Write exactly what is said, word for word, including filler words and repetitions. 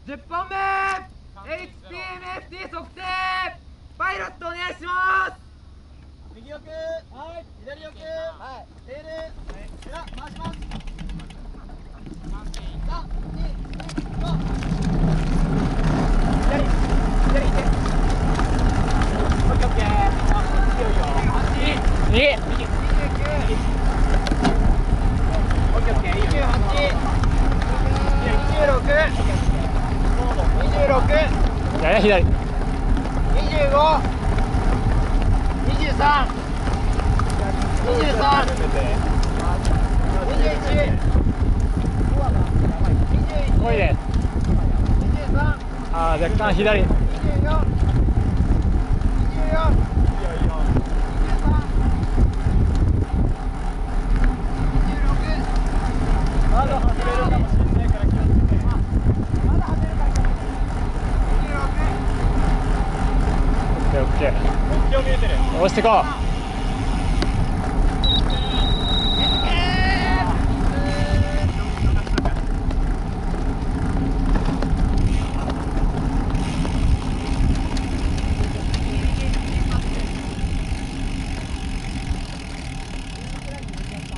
じゅっぽんめ エイチピーエムエフティー 測定パイロットお願いします。 右奥、はい、左奥、はい、テール、はい、回します。さん、に、いち、ご。左、左行って。オッケーオッケー。いいよいいよ。右、右、にじゅうきゅう。オッケーオッケー。にじゅうはち、にじゅうろく、にじゅうろく、 やや左。 にじゅうご、にじゅうさん、にじゅうさん、にじゅういち、 こいで。 にじゅうさん、 ああ、若干左。 にじゅうよん、にじゅうよん、にじゅうさん、にじゅうろく。まだ外れるかもしれないから気をつけて。まだ外れるから気をつけて。にじゅうろく。 オッケーオッケー。 目標見えてる。 押してこう。